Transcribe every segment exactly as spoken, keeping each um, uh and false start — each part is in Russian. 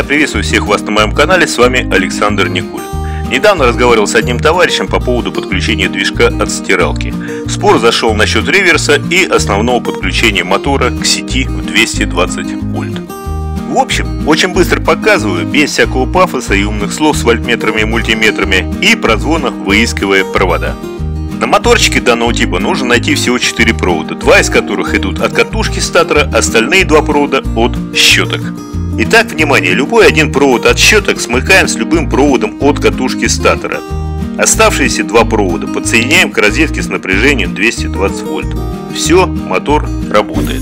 Друзья, приветствую всех вас на моем канале, с вами Александр Никулин. Недавно разговаривал с одним товарищем по поводу подключения движка от стиралки. Спор зашел насчет реверса и основного подключения мотора к сети в двести двадцать вольт. В общем, очень быстро показываю, без всякого пафоса и умных слов с вольтметрами и мультиметрами и прозвона, выискивая провода. На моторчике данного типа нужно найти всего четыре провода, два из которых идут от катушки статора, остальные два провода от щеток. Итак, внимание, любой один провод от щеток смыкаем с любым проводом от катушки статора. Оставшиеся два провода подсоединяем к розетке с напряжением двести двадцать вольт. Все, мотор работает.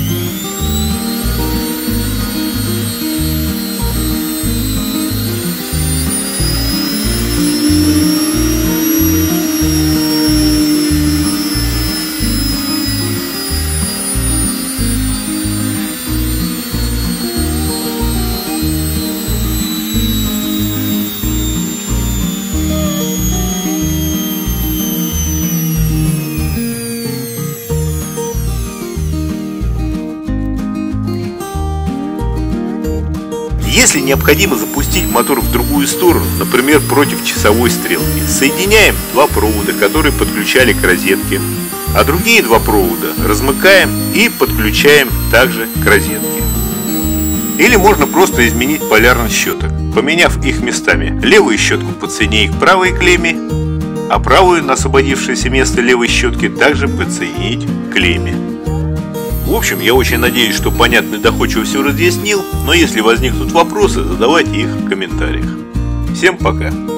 Если необходимо запустить мотор в другую сторону, например, против часовой стрелки, соединяем два провода, которые подключали к розетке, а другие два провода размыкаем и подключаем также к розетке. Или можно просто изменить полярность щеток, поменяв их местами. Левую щетку подсоединить к правой клемме, а правую на освободившееся место левой щетки также подсоединить к клемме. В общем, я очень надеюсь, что понятно и доходчиво все разъяснил, но если возникнут вопросы, задавайте их в комментариях. Всем пока!